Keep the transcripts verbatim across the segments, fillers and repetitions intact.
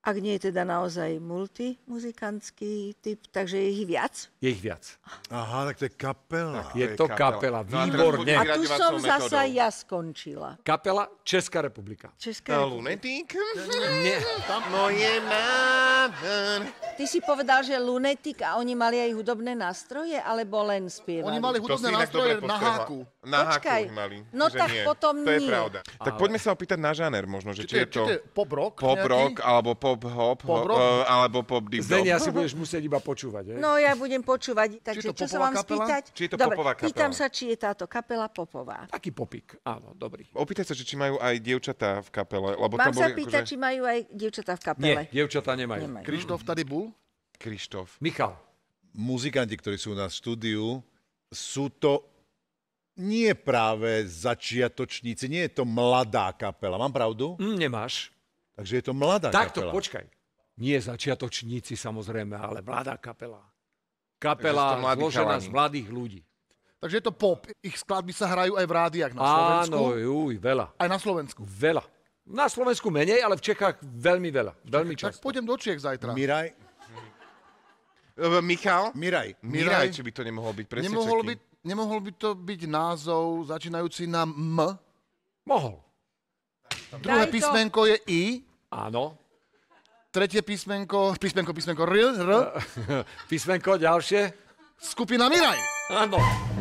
Ak nie je teda naozaj multimuzikantský typ, takže je ich viac? Je ich viac. Aha, tak to je kapela. Tak, je to kapela, výborne. A tu som zasa ja skončila. Kapela Česká republika. Česká republika. Lunetík? Nie. Moje máma. Ty si povedal, že Lunetík a oni mali aj hudobné nástroje, alebo len spievali? Oni mali hudobné nástroje na háku. Na Počkaj, háku mali. no že tak nie. potom To je nie. pravda. Tak poďme sa opýtať na žáner možno, že či, Či je to... to je pop rock Pop nejaký? rock, alebo pop hop, Pop ho- rock? uh, alebo pop deep Zdeni, dub. asi budeš musieť iba počúvať, hej? No ja budem počúvať, takže to čo sa popová mám kapela? spýtať? Či je to Dobre, popová kapela? pýtam sa, či je táto kapela popová. Taký popík, áno, dobrý. Opýtaj sa, že či majú aj dievčatá v kapele, lebo Mám to sa boli pýtať, akože... či majú aj dievčatá v kapele. Nie, dievčatá nemajú. Nemajú. Krištof tady bol? Krištof. Michal. Muzikanti, ktorí sú na štúdiu, sú to nie práve začiatočníci, nie je to mladá kapela. Mám pravdu? Mm, nemáš. Takže je to mladá Takto, kapela. počkaj. Nie začiatočníci samozrejme, ale mladá kapela. Takže sú Kapela to mladí zložená chalani. z mladých ľudí. Takže je to pop. Ich skladby sa hrajú aj v rádiách na Slovensku. Áno, juj, veľa. Aj na Slovensku. Veľa. Na Slovensku menej, ale v Čechách veľmi veľa. Veľmi Tak často. pôjdem do Čiech zajtra. Miraj? Uh, Michal? Miraj. Miraj, či by to nemohol byť presne Nemohol Čeky. by, nemohol by to byť názov začínajúci na M. Mohol. Druhé Daj to. písmenko je I. Áno. Tretie písmenko, písmenko, písmenko R. R. Písmenko ďalšie. Skupina Miraj. Áno.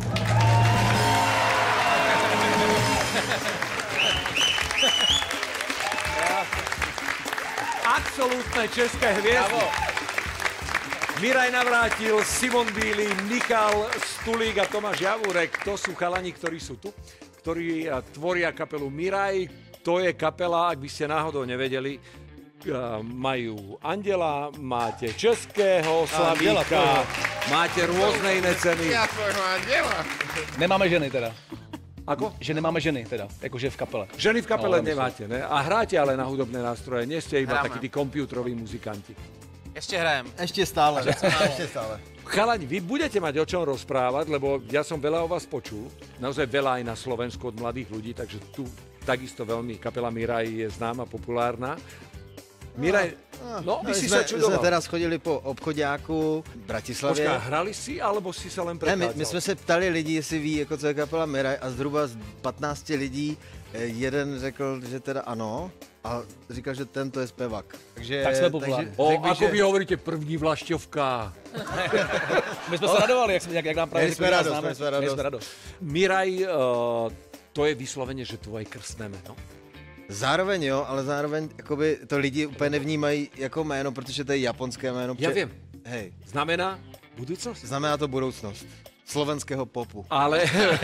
Absolútne české hviezdy. Miraj Navrátil, Simon Bílý, Michal Stulík a Tomáš Javúrek. To sú chalani, ktorí sú tu, ktorí a, tvoria kapelu Miraj. To je kapela, ak by ste náhodou nevedeli, a, majú Andela, máte Českého Slavíka, máte rôzne iné ceny. Ja svojho andela. Nemáme ženy teda. Ako? Že nemáme ženy teda, jakože v kapele. Ženy v kapele No, nemáte, ne? A hráte ale na hudobné nástroje, nie ste iba Hráme. takí tí kompjútroví muzikanti. Ešte hrajem. Ešte stále. Ešte stále. Chalani, vy budete mať o čom rozprávať, lebo ja som veľa o vás počul, naozaj veľa aj na Slovensku od mladých ľudí, takže tu takisto veľmi kapela Miraj je známa, populárna. Miraj, no, by si sa čudoval. My sme teraz chodili po obchodiáku v Bratislavě. Počká, hrali si, alebo si sa len Ne, my, prechádzal? my jsme se ptali lidí, jestli ví, jako co je kapela Miraj, a zhruba z patnácti lidí eh, jeden řekl, že teda ano, a říkal, že tento je zpěvák. Takže, Tak jsme populární. takže O, řekl bych, ako že- vy hovoríte, první vlašťovka. My jsme se radovali, jak, jak, jak nám právě Měli jsme řekli, radost, známe. měli jsme Měli radost. jsme radost. Miraj, uh, to je vyslovene, že tvoje krstné meno. Zároveň jo, ale zároveň jakoby, to lidi úplně nevnímají jako jméno, protože to je japonské jméno. Ja Pře- viem. Hej, Znamená budúcnosť? znamená to budoucnost slovenského popu. Ale...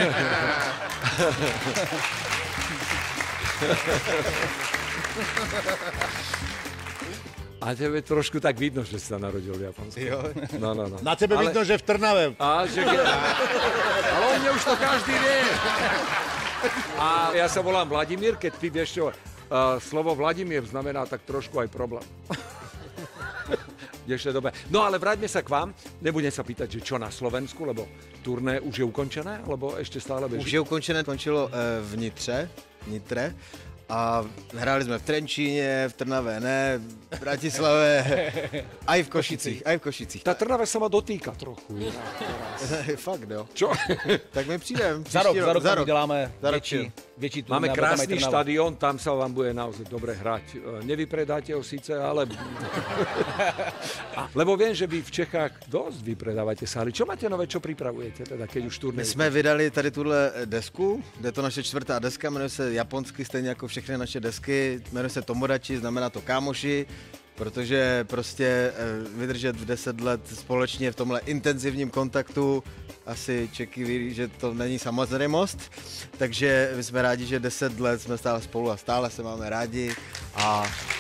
A tebe trošku tak vidno, že si sa narodil v Japonsku. Jo. No, no, no. Na tebe Ale- vidno, že v Trnave. A, že ke... Ale o mne už to každý vie. A ja sa volám Vladimír, keď ty vieš čo, uh, slovo Vladimír znamená tak trošku aj problém. V dnešnej dobe. No ale vráťme sa k vám. Nebudem sa pýtať, že čo na Slovensku, lebo turné už je ukončené, alebo ešte stále beží? Už je ukončené, končilo eh, v Nitře, Nitre. A hráli jsme v Trenčíně, v Trnave, ne, v Bratislave, aj v Košicích, aj v Košicích. Tá Trnava sa ma dotýka trochu. Fakt, jo. Čo? Tak my přijdeme. Za rok, za rok, za tam rok. uděláme Za rok větší, větší turné, Máme aby tam aj krásny Trnava. štadión, tam sa vám bude naozaj dobre hrať. E, Nevypredáte ho síce, ale... A, lebo viem, že vy v Čechách dosť vypredávate sály. Čo máte nové, čo pripravujete, teda, keď už turné? My jsme vydali tady tuhle desku, je to naše čtvrtá deska, jmenuje se japonsky, stejně jako všechny naše desky, jmenuje se Tomodachi, znamená to kámoši, protože prostě eh, vydržet v deset let společně v tomhle intenzivním kontaktu, asi Čeky ví, že to není samozřejmost, takže my jsme rádi, že deset let jsme stále spolu a stále se máme rádi a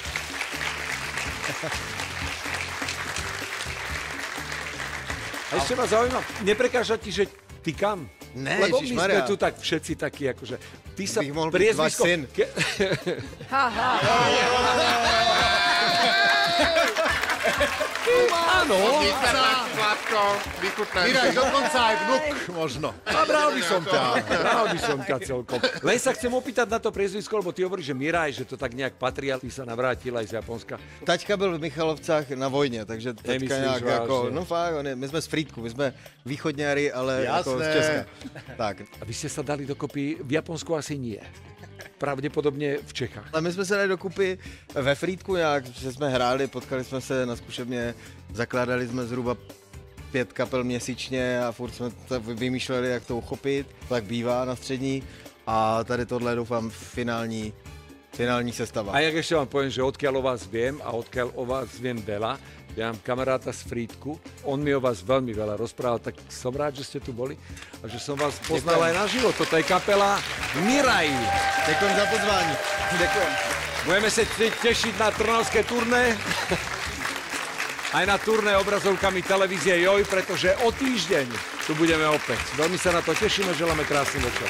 A ešte ma zaujíma, neprekáža ti, že ty kam? Ne, Lebo my sme ježišmarja. tu tak všetci takí, akože... Ty sa Bych mohl být priezvisko... váš syn. Ke... Ha, ha. Áno, Miško, vychutnaj. Miraj, dokonca aj vnuk možno. A bral by som ťa, bral by som ťa celkom. Len sa chcem opýtať na to priezvisko, lebo ty hovoríš, že Miraj, že to tak nejak patrí, ale ty sa navrátil aj z Japonska. Taťka byl v Michalovcách na vojně, takže taťka Nemyslíš nějak vážně? jako, no fakt, on je, my jsme z Frýdku, my jsme východňári, ale jako z Jasné. Česka. Tak. A vy ste sa dali dokopy, v Japonsku asi nie. Pravděpodobně v Čechách. Ale my jsme se dali dokupy ve Frýdku nějak, že jsme hráli, potkali jsme se na zkušebně, zakládali jsme zhruba pět kapel měsíčně a furt jsme to vymýšleli, jak to uchopit, tak bývá na střední a tady tohle je, doufám finální, finální sestava. A jak ešte vám poviem, že odkiaľ o vás viem a odkiaľ o vás viem veľa, ja mám kamaráta z Frýdku, on mi o vás veľmi veľa rozprával, tak som rád, že ste tu boli a že som vás poznal aj naživo. Toto je kapela Miraj. Děkuji za pozvání. Děkuji. Budeme sa te- tešiť na trnavské turné, aj na turné obrazovkami televízie Joj, pretože o týždeň tu budeme opäť. Veľmi sa na to tešíme, želáme krásny večer.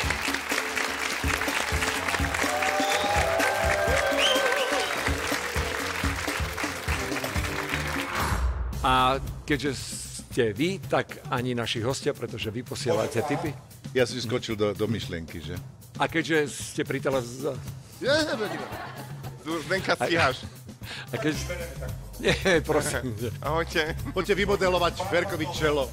A keďže ste vy, tak ani naši hostia, pretože vy posielate tipy. Ja si skočil do, do myšlienky, že? A keďže ste pri televízii... Je, vedíme. Zdenka, stíhaš. A keď... Nie, prosím. Ahojte. Poďte vymodelovať Ferkovi čelo.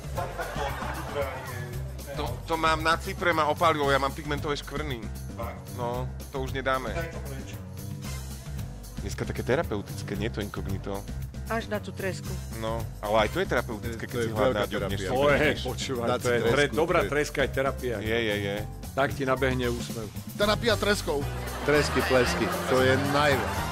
To, to mám na Cypre, ma opálilo, ja mám pigmentové škvrny. No, to už nedáme. Dneska také terapeutické, nie to inkognito. Až na tú tresku. No, ale aj to je terapeutické, keď To je si hľadá veľká terapia. To je, počúvaj, Dať to si je tre, tresku, dobrá to je- treska aj terapia. Je, je, je. Tak ti nabehne úsmev. Terapia treskou. Tresky, plesky, to je najviac.